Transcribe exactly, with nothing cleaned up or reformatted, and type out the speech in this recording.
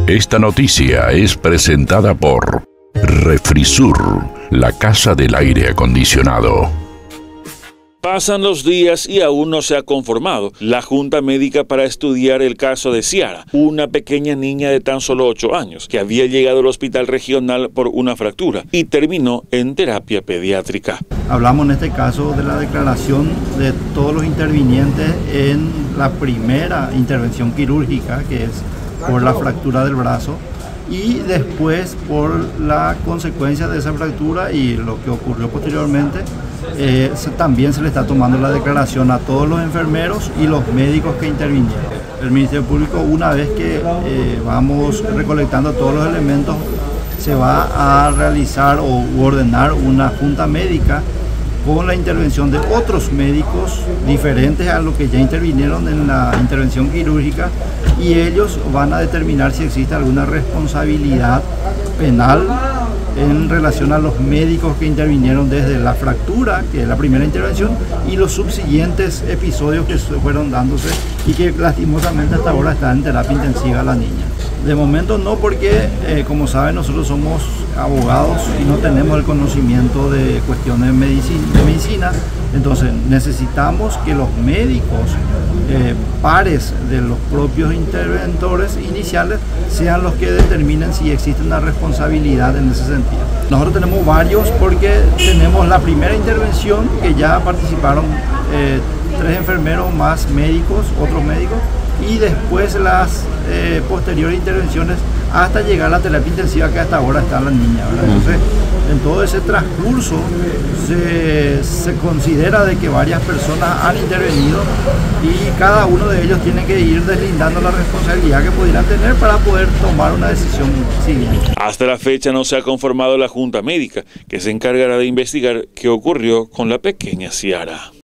Esta noticia es presentada por Refrisur, la casa del aire acondicionado. Pasan los días y aún no se ha conformado la Junta Médica para estudiar el caso de Ciara, una pequeña niña de tan solo ocho años que había llegado al hospital regional por una fractura y terminó en terapia pediátrica. Hablamos en este caso de la declaración de todos los intervinientes en la primera intervención quirúrgica, que es por la fractura del brazo, y después por la consecuencia de esa fractura y lo que ocurrió posteriormente. Eh, se, también se le está tomando la declaración a todos los enfermeros y los médicos que intervinieron. El Ministerio Público, una vez que eh, vamos recolectando todos los elementos, se va a realizar o ordenar una junta médica con la intervención de otros médicos diferentes a los que ya intervinieron en la intervención quirúrgica, y ellos van a determinar si existe alguna responsabilidad penal en relación a los médicos que intervinieron desde la fractura, que es la primera intervención, y los subsiguientes episodios que fueron dándose y que lastimosamente hasta ahora está en terapia intensiva la niña. De momento no, porque eh, como saben, nosotros somos abogados y no tenemos el conocimiento de cuestiones de medicina, de medicina. Entonces necesitamos que los médicos eh, pares de los propios interventores iniciales sean los que determinen si existe una responsabilidad en ese sentido. Nosotros tenemos varios, porque tenemos la primera intervención que ya participaron eh, tres enfermeros más médicos, otros médicos, y después las eh, posteriores intervenciones hasta llegar a la terapia intensiva que hasta ahora está la niña, ¿verdad? Entonces, en todo ese transcurso se, se considera de que varias personas han intervenido y cada uno de ellos tiene que ir deslindando la responsabilidad que pudieran tener para poder tomar una decisión civil. Hasta la fecha no se ha conformado la Junta Médica, que se encargará de investigar qué ocurrió con la pequeña Ciara.